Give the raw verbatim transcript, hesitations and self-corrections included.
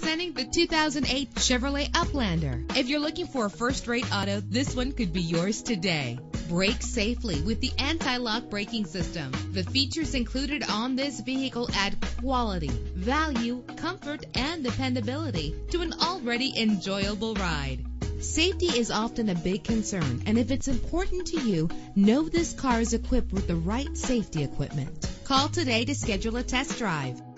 Presenting the two thousand eight Chevrolet Uplander. If you're looking for a first-rate auto, this one could be yours today. Brake safely with the anti-lock braking system. The features included on this vehicle add quality, value, comfort, and dependability to an already enjoyable ride. Safety is often a big concern, and if it's important to you, know this car is equipped with the right safety equipment. Call today to schedule a test drive.